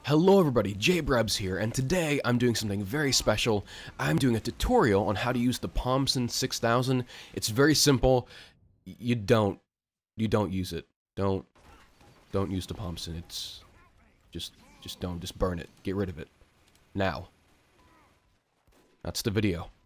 Hello everybody, JBrebs here, and today I'm doing something very special. I'm doing a tutorial on how to use the Pomson 6000. It's very simple. You don't use it. Don't use the Pomson. It's just don't, just burn it. Get rid of it. Now. That's the video.